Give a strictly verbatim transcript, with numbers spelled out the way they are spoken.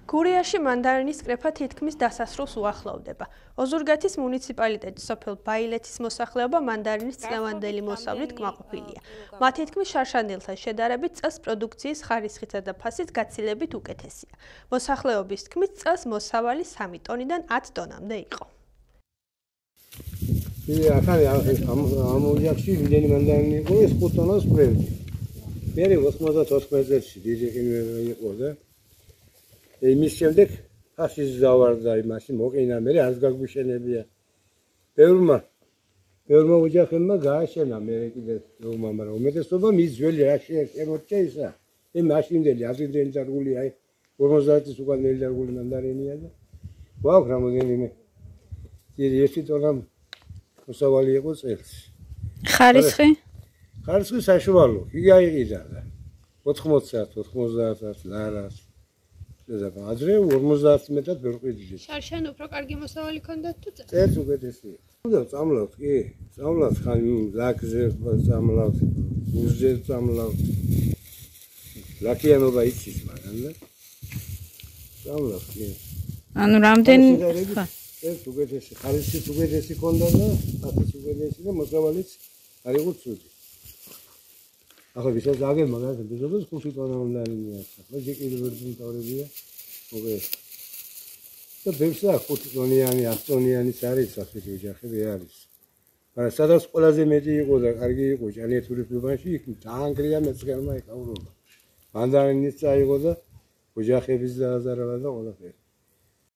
გურიაში მანდარინის კრეფა თითქმის დასასრულს უახლოვდება. ოზურგეთის მუნიციპალიტეტის სოფელ ბაილეთის მოსახლეობა მანდარინის წლევანდელი მოსავლით კმაყოფილია. მათ თითქმის შარშანდილთან შედარებით წელს პროდუქციის ხარისხითა და ფასიც გაცილებით უკეთესია. მოსახლეობის თქმით წელს მოსავალი სამი ტონიდან ათ ტონამდე იყო. ახალი ამ ოჯახში ვიდენი მანდარინი იყო ეს ხუთ ტონას ბრევდი. მე ოცდაოთხ წელს დიდი იყო და იმის შემდეგ ფასის ზავარდა იმაში მოყინა მე არც გაგვიშენებია. ბევრმა ბევრმა ოჯახებმა გააშენა მე კიდე ნორმა, მაგრამ უმეტესობა მის ძველი რა შემორჩა ისა. მე მაშინდელი აზრიდელი დარგული აი ორმოცდაათის უკან ნელი დარგული მანდარინია და გვაქვს რამოდენიმე დიდი ერთი ტონა მოსავალი იყო წელს. ხარისხი? ხარისხი საშუალო, იგი აიყიდა და ოთხმოცდაათ, ოცდაათ ლარას აზრე ორმოცდაათი მეტად ვერ ყიდიჭ. შარშან უფრო კარგი მოსავალი ქონდათ თუ წელს? წელს უკეთესია. უნდა წამლავთ, კი, წამლავთ ხან ლაკზე წამლავთ, უზზე წამლავთ. ლაკიანობა იცის მაგრამ და წამლავთ, კი. ანუ რამდენი წელს უკეთესი, ხარისხი უკეთესი ქონდა და ფასიც უკეთესი და მოსავალიც არ იყო ცუდი. ახლა ვისაც აგებ მაგას ბიზნესს ხუთი ტონა უნდა არის. ახლა ჯეკილი ვერდინ თავებია. მოგე. და ბევრსა ხუთი ტონიანი, ათ ტონიანიც არის ასეთი ოჯახები არის. მაგრამ სადაც ყველაზე მეტი იყო და კარგი იყო ჭანიეთური ფლუბანში, იქ დაანგრია მეწყერმა ეკავრობა. მანდარინის წაიღო და ოჯახების დააზარება და ყველაფერი.